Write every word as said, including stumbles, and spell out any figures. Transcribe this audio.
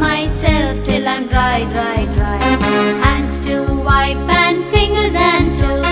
myself till I'm dry, dry, dry. Hands to wipe and fingers and toes.